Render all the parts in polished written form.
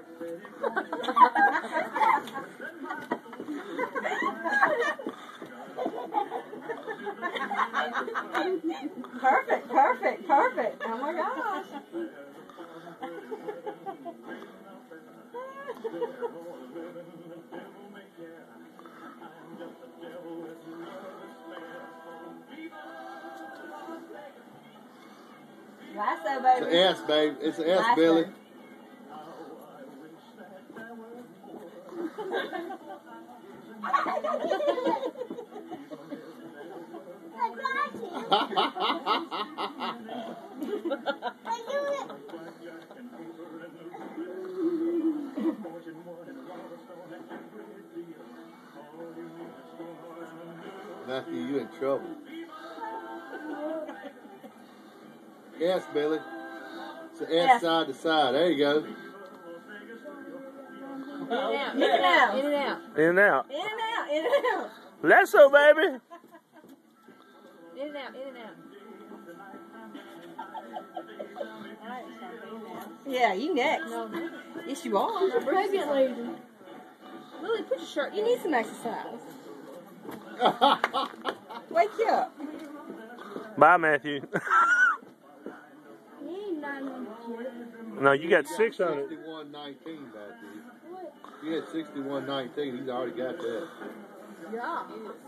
Perfect, perfect, perfect. Oh my gosh. Lasso, baby. It's an S, babe. It's an S, Billy. Matthew, you in trouble. Yes, Billy. It's an S side to side. There you go. In and out. In and out. In and out. In and out. In and out. Lasso, baby. In and out. In and out. Yeah, you next. No. Yes, you are. Pregnant lady. Lily, put your shirt. You need some exercise. Wake you up. Bye, Matthew. No, you got 600. 61.19, Matthew. You had 61.19. He's already got that. Yeah.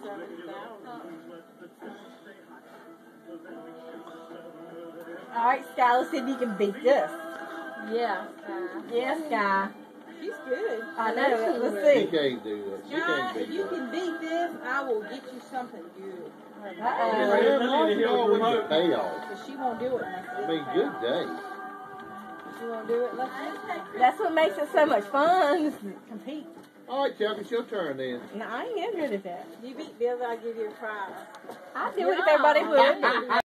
All right, Sky, let's see if you can beat this. Yeah. Yeah, Sky. She's good. I know. Let's She see. can't do that. She can't If beat you that. can beat this, I will get you something good. Uh-oh. What's the payoff? But she won't do it. I mean, good day. She won't do it. Let's That's what makes it so much fun, is to compete. All right, Chuck, it's your turn then. No, I ain't good at that. you beat Billy, I'll give you a prize. I'd do it if everybody would.